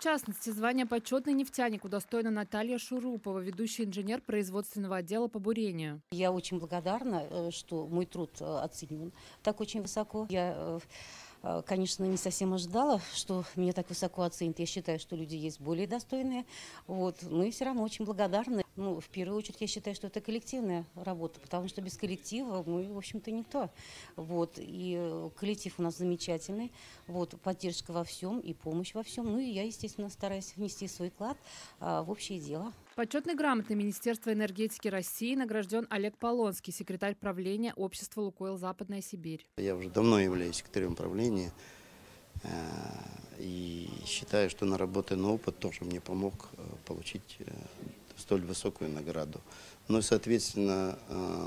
частности, звание «Почетный нефтяник» удостоена Наталья Шурупова, ведущий инженер производственного отдела по бурению. Я очень благодарна, что мой труд оценен так очень высоко. Я, конечно, не совсем ожидала, что меня так высоко оценят. Я считаю, что люди есть более достойные. Вот. Но и все равно очень благодарна. Ну, в первую очередь, я считаю, что это коллективная работа, потому что без коллектива мы, в общем-то, никто. Вот. И коллектив у нас замечательный. Вот. Поддержка во всем и помощь во всем. Ну и я, естественно, стараюсь внести свой вклад в общее дело. Почетной грамотой Министерства энергетики России награжден Олег Полонский, секретарь правления общества «Лукойл Западная Сибирь». Я уже давно являюсь секретарем правления и считаю, что наработанный опыт тоже мне помог получить столь высокую награду. Ну и, соответственно,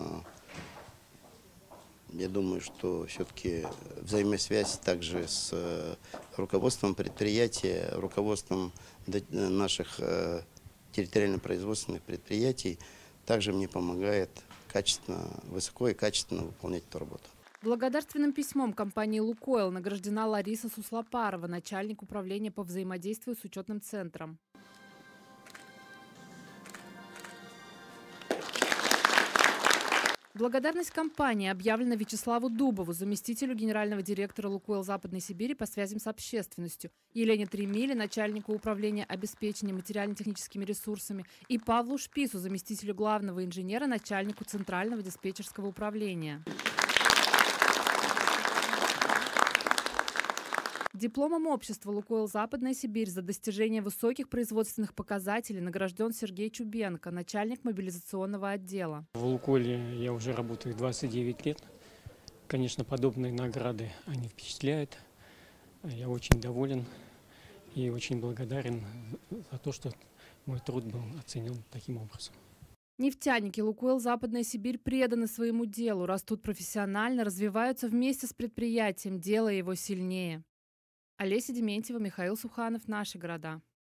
я думаю, что все-таки взаимосвязь также с руководством предприятия, руководством наших территориально-производственных предприятий также мне помогает высоко и качественно выполнять эту работу. Благодарственным письмом компании «Лукойл» награждена Лариса Суслопарова, начальник управления по взаимодействию с учетным центром. Благодарность компании объявлена Вячеславу Дубову, заместителю генерального директора «Лукойл Западной Сибири» по связям с общественностью, Елене Тремиле, начальнику управления обеспечения материально-техническими ресурсами, и Павлу Шпису, заместителю главного инженера, начальнику Центрального диспетчерского управления. Дипломом общества «Лукойл Западная Сибирь» за достижение высоких производственных показателей награжден Сергей Чубенко, начальник мобилизационного отдела. В «Лукойле» я уже работаю 29 лет. Конечно, подобные награды, они впечатляют. Я очень доволен и очень благодарен за то, что мой труд был оценен таким образом. Нефтяники «Лукойл Западная Сибирь» преданы своему делу, растут профессионально, развиваются вместе с предприятием, делая его сильнее. Олеся Дементьева, Михаил Суханов. Наши города.